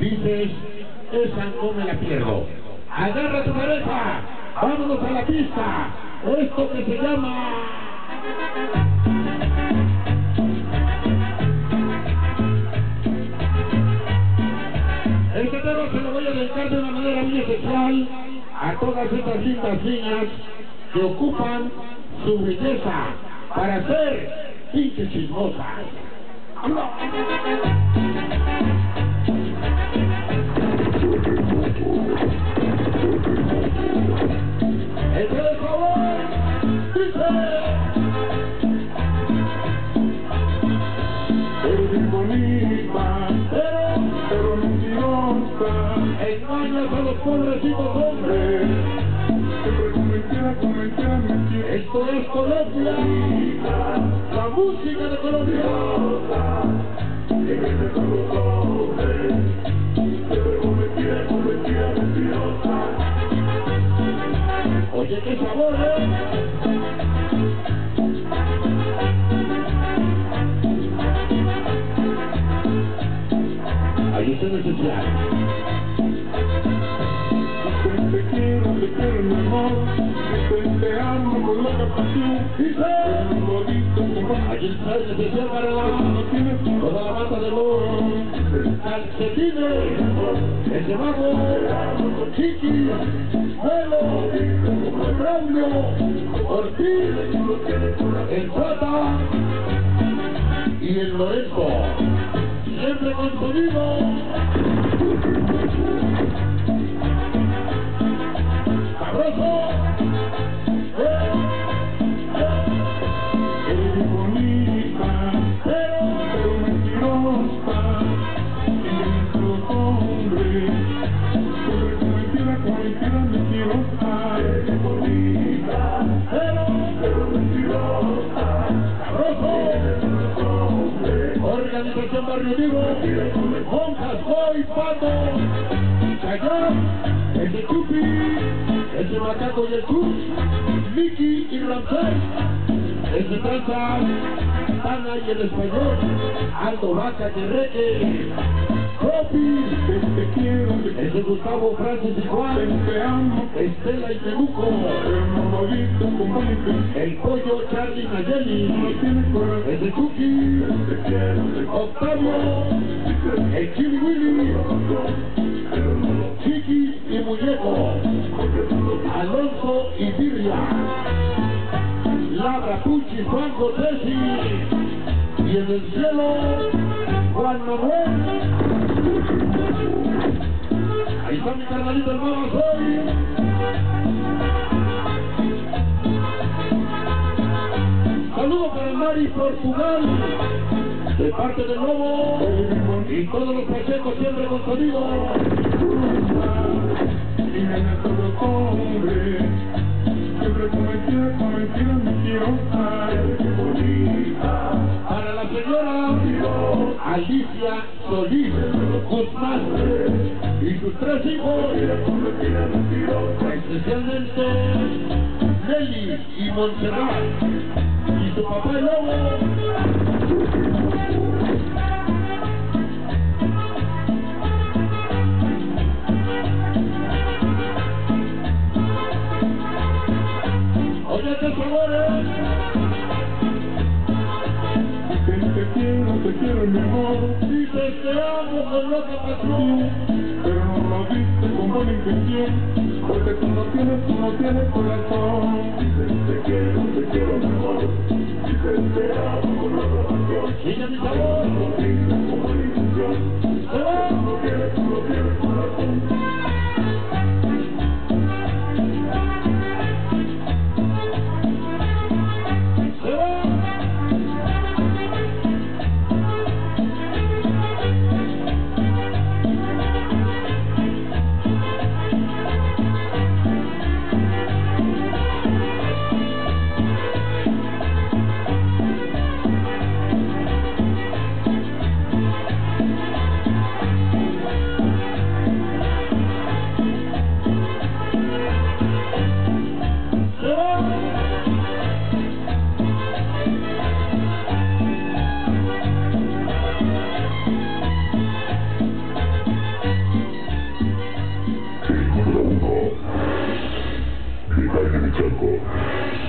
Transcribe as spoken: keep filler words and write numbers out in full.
dices, esa no me la pierdo. Agarra tu pareja, vámonos a la pista. Esto que se llama... Este tema se lo voy a dedicar de una manera muy especial a todas estas lindas niñas que ocupan su belleza para ser pinches chismosas. ¡Este es el favor! ¡Dice! Eres bonita, pero, pero mentirosa. Engañas a los pobrecitos hombres. Siempre con mentira, con mentira, mentira. Esto es Colombia, la música de Colombia. Engañas a los hombres. Siempre con mentira, con mentira, mentirosa. Oye, qué sabor, ¿eh? Ahí está el especial. Te quiero, te quiero, mi amor. Te, te amo con loca pasión. Dice. Aquí está el especial para la, toda la banda de los calcetines, ese mago, Chiqui, Melo, Braulio, Ortiz, el Jota y el Lorenzo. Siempre con sonido. Sabroso. Eh, eh. Eres bonita, pero, pero mentirosa. Engañas a los hombres. Siempre con mentira, con mentira, mentirosa. Eres bonita, Pero, pero mentirosa. sabroso. Organización Barrio Vivo, Monjas, Boy, Pato, Cayán, ese Chupi, ese Macaco y el Cruz, Mickey y Ramsés, ese Tranza, Tana y el Español, Aldo Vaca, Terreque, Copi, te quiero, te ese Gustavo, Francis y Juan, te amo. Estela y Menuco, Pero no lo visto con buena intención. el Pollo, Charlie, Nayeli, No tienes corazón. ese Chucky, Te quiero, te Octavio, el Chili Willy, Chiqui y Muñeco, Alonso y Birria, Labra, Puchi, Juan Cotesi, y en el cielo, Juan Manuel. Ahí está mi carnalito el Mama Soy. Saludos para Mari, Portugal, de parte del Lobo, y todos los pachecos siempre con sonido. Engañas a los hombres. Siempre con mentira, con mentira, mentirosa. Eres bonita. Para la señora Alicia Solís Guzmán y sus tres hijos, especialmente Nelly y Montserrat, y su papá el Lobo. Oye, qué sabores. Te quiero, te quiero, mi amor. Dices te amo con loca pasión, Pero no lo viste con buena intención. Porque tú no tienes, tú no tienes corazón. Dices te quiero, te quiero, mi amor. Dices te amo con loca pasión. sigue mi sabor. No lo viste con buena intención. Se va. Tú no tienes, tú no tienes corazón. Se va. calle de Chaco.